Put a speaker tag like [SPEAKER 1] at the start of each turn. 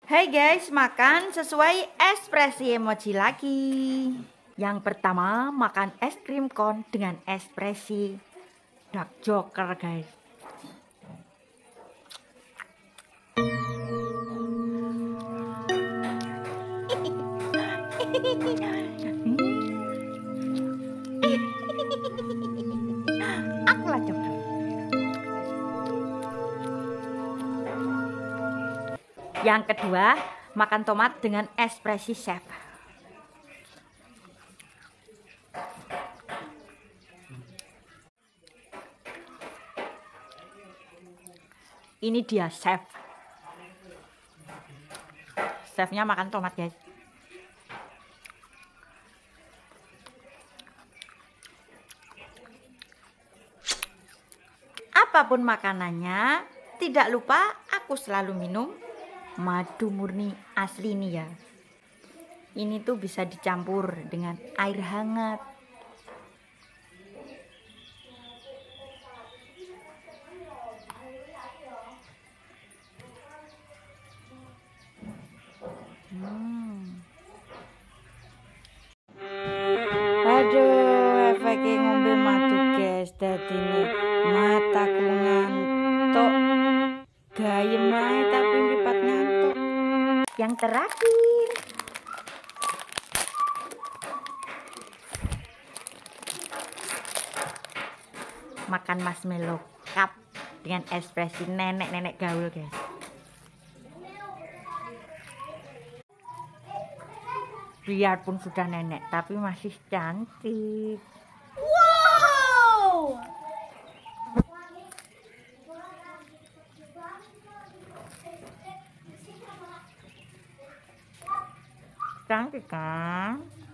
[SPEAKER 1] Hai guys, makan sesuai ekspresi emoji lagi. Yang pertama, makan es krim kon dengan ekspresi Dark Joker guys. Akulah Joker. Yang kedua, makan tomat dengan ekspresi chef. Ini dia chef. Chefnya makan tomat guys. Apapun makanannya, tidak lupa aku selalu minum madu murni asli nih ya. Ini tuh bisa dicampur dengan air hangat. Aduh, efeknya ngombe madu guys, dadine mataku ngantuk. Gayem ae tapi mripat ngantuk. Yang terakhir, makan marshmallow cup dengan ekspresi nenek-nenek gaul guys. Biarpun sudah nenek tapi masih cantik.
[SPEAKER 2] Wow!
[SPEAKER 1] Cantik kan?